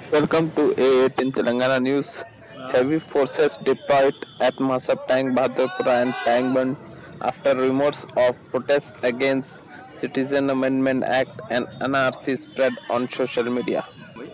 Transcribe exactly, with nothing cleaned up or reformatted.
Welcome to A eight in Telangana News. Uh, Heavy forces deployed at Masabtank, Bahadurpura and Tankbund after rumors of protests against Citizen Amendment Act and anarchy spread on social media. wait.